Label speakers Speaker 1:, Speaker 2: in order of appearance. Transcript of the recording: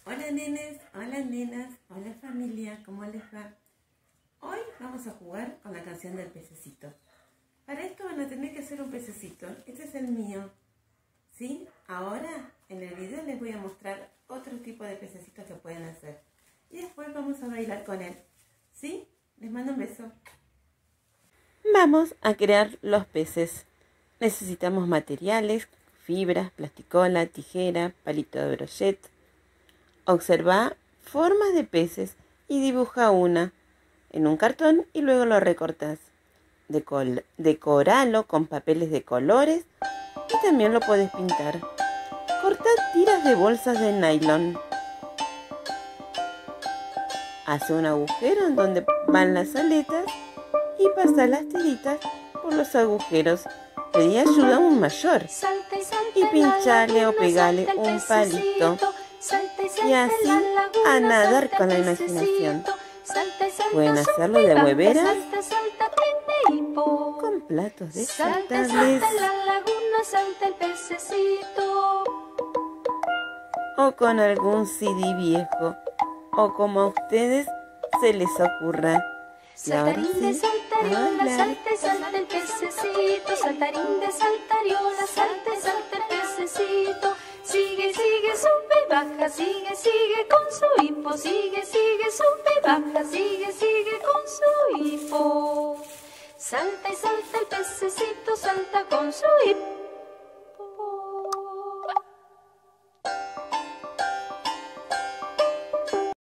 Speaker 1: Hola nenes, hola nenas, hola familia, ¿cómo les va? Hoy vamos a jugar con la canción del pececito. Para esto van a tener que hacer un pececito. Este es el mío, ¿sí? Ahora en el video les voy a mostrar otro tipo de pececitos que pueden hacer. Y después vamos a bailar con él, ¿sí? Les mando un beso. Vamos a crear los peces. Necesitamos materiales, fibras, plasticola, tijera, palito de brochet. Observa formas de y dibuja una en un cartón y luego lo recortas. Decoralo con papeles de colores y también lo puedes pintar. Corta tiras de bolsas de nylon. Hace un agujero en donde van las aletas y pasa las tiritas por los agujeros. Pedí ayuda a un mayor y pinchale o pegale un palito. Y así a nadar con la imaginación. Pueden hacerlo de hueveras, con platos descartables o con algún CD viejo o como a ustedes se les ocurra. Y ahora sí, a bailar.
Speaker 2: Salta el pececito, saltarín de saltariola, salta el pececito. Sigue, sube y baja, sigue con su hipo. Sigue, sube y baja, sigue con su hipo. Salta el pececito, salta con su hipo.